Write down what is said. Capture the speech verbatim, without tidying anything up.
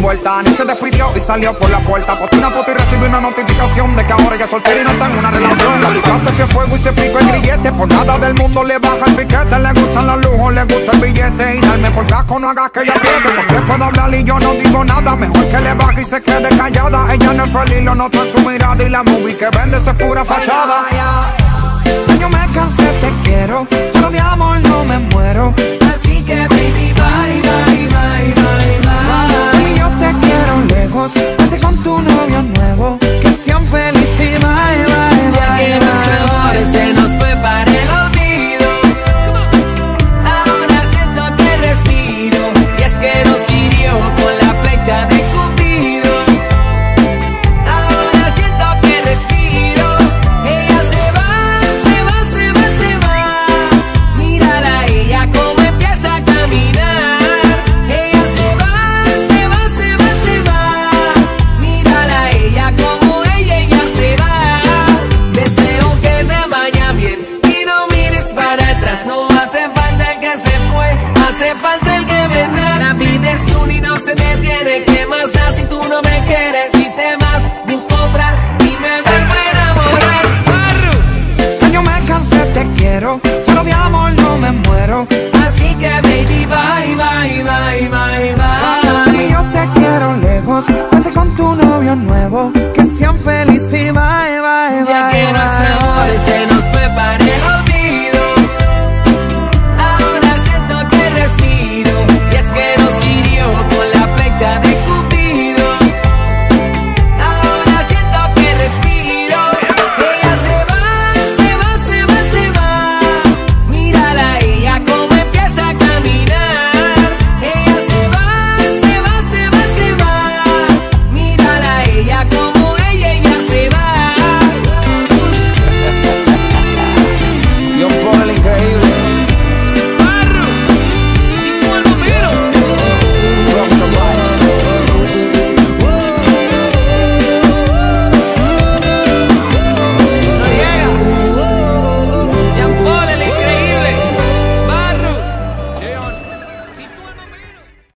envuelta. Ni se despidió y salió por la puerta. Posté una foto y recibí una notificación de que ahora ella es soltera y no está en una relación. La tipa se fue fuego y se picó el grillete. Por nada del mundo le baja el piquete. Le gustan los lujos, le gusta el billete. Y darme por casco no hagas que ella apriete. Porque puedo hablar y yo no digo nada. Mejor que le baje y se quede callada. Ella no es feliz, lo noto en su mirada. Y la movie que vende es pura fachada. Ya yo me cansé, te quiero, pero de amor no me muero. Así que baby, bye, bye, bye, bye, bye. Y yo te quiero lejos, vete con tu novio nuevo. Que sean felices y bye, bye, bye. Ya que nuestro amor se nos fue para el olvido, ahora siento que respiro. Y es que nos hirió con la flecha de Cupido. Ahora siento que respiro. Ella se va, se va, se va, se va. Mírala a ella como empieza a caminar. Ella se va, se va, se va, se va. Mírala a ella como ella, ella se va. Deseo que te vaya bien y no mires para atrás. No hace falta que se fue, hace falta